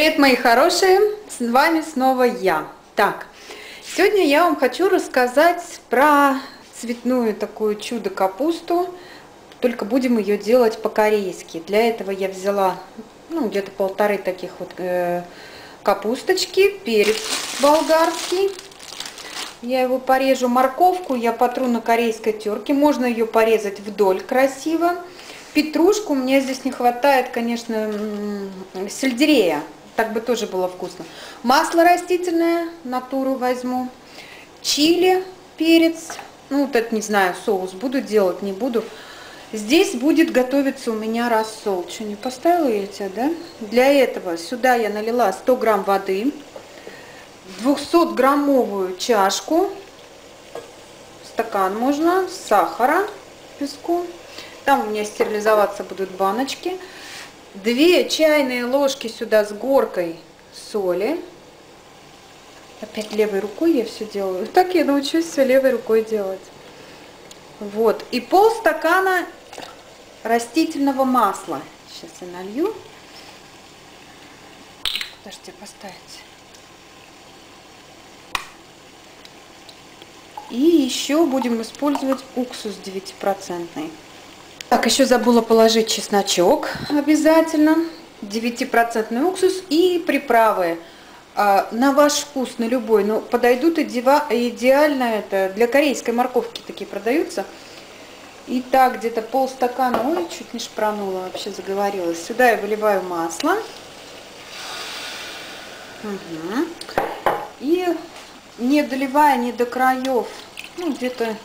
Привет, мои хорошие! С вами снова я. Так, сегодня я вам хочу рассказать про цветную такую чудо-капусту, только будем ее делать по-корейски. Для этого я взяла где-то полторы таких вот капусточки, перец болгарский. Я его порежу, морковку я потру на корейской терке, можно ее порезать вдоль красиво. Петрушку, мне здесь не хватает, конечно, сельдерея, так бы тоже было вкусно. Масло растительное, натуру возьму. Чили, перец, вот это не знаю, соус буду делать, не буду. Здесь будет готовиться у меня рассол. Что, не поставила я тебя, да? Для этого сюда я налила 100 грамм воды, 200-граммовую чашку, стакан можно, сахара, песку. Там у меня стерилизоваться будут баночки. 2 чайные ложки сюда с горкой соли. Опять левой рукой я все делаю. Так я научусь все левой рукой делать. Вот. И полстакана растительного масла. Сейчас я налью. Подожди, поставить. И еще будем использовать уксус 9%. Так, еще забыла положить чесночок обязательно, 9% уксус и приправы на ваш вкус, на любой, но подойдут идеально это, для корейской морковки такие продаются. Итак, где-то полстакана, ой, чуть не шпранула, вообще заговорилась. Сюда я выливаю масло. Угу. И не доливая не до краев, где-то...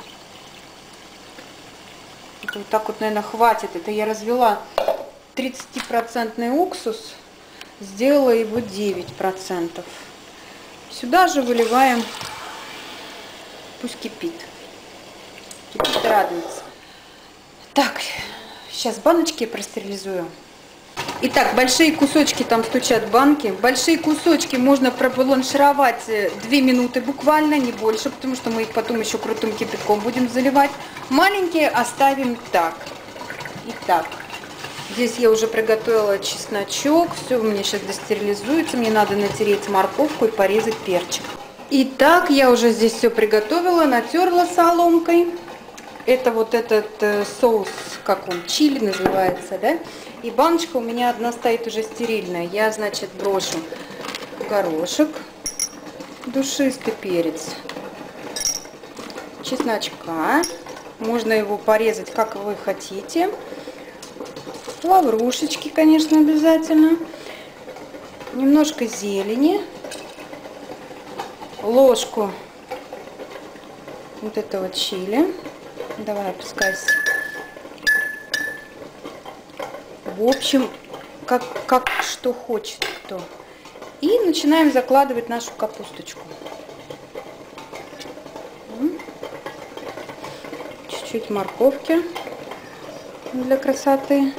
Вот так вот, наверное, хватит. Это я развела 30% уксус, сделала его 9%. Сюда же выливаем, пусть кипит. Кипит, радуется. Так, сейчас баночки простерилизую. Итак, большие кусочки, там стучат банки. Большие кусочки можно пробланшировать 2 минуты буквально, не больше, потому что мы их потом еще крутым кипятком будем заливать. Маленькие оставим так. Итак, здесь я уже приготовила чесночок. Все у меня сейчас достерилизуется. Мне надо натереть морковку и порезать перчик. Итак, я уже здесь все приготовила, натерла соломкой. Это вот этот соус, как он, чили называется, да? И баночка у меня одна стоит уже стерильная. Я, значит, брошу горошек, душистый перец, чесночка. Можно его порезать, как вы хотите. Лаврушечки, конечно, обязательно. Немножко зелени. Ложку вот этого чили. Давай, опускайся. В общем, как что хочет кто. И начинаем закладывать нашу капусточку. Чуть-чуть морковки для красоты.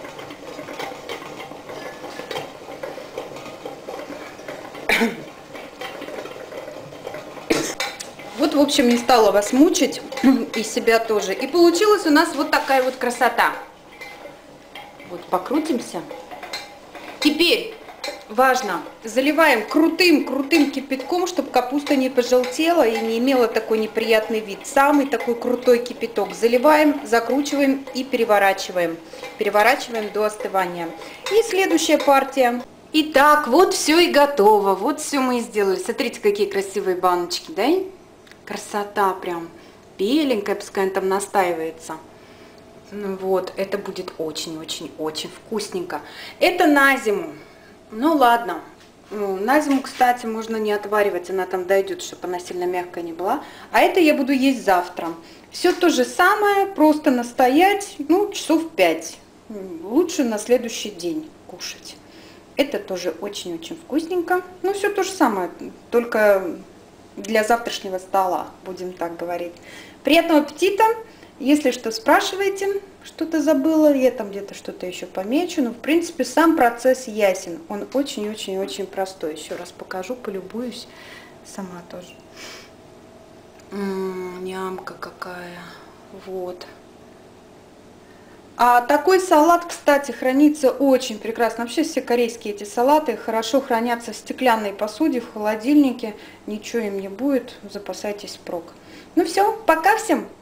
Вот, в общем, не стала вас мучить, и себя тоже. И получилась у нас вот такая вот красота. Вот, покрутимся. Теперь важно, заливаем крутым кипятком, чтобы капуста не пожелтела и не имела такой неприятный вид. Самый такой крутой кипяток. Заливаем, закручиваем и переворачиваем. Переворачиваем до остывания. И следующая партия. Итак, вот все и готово. Вот все мы и сделали. Смотрите, какие красивые баночки, да? Красота прям. Беленькая, пускай она там настаивается. Вот, это будет очень-очень-очень вкусненько. Это на зиму. Ну ладно. На зиму, кстати, можно не отваривать, она там дойдет, чтобы она сильно мягкая не была. А это я буду есть завтра. Все то же самое, просто настоять, часов 5. Лучше на следующий день кушать. Это тоже очень-очень вкусненько. Все то же самое, только для завтрашнего стола, будем так говорить. Приятного аппетита! Если что, спрашивайте, что-то забыла, я там где-то что-то еще помечу, но в принципе сам процесс ясен, он очень-очень-очень простой. Еще раз покажу, полюбуюсь сама тоже. Нямка какая, вот. А такой салат, кстати, хранится очень прекрасно. Вообще все корейские эти салаты хорошо хранятся в стеклянной посуде, в холодильнике. Ничего им не будет, запасайтесь впрок. Ну все, пока всем!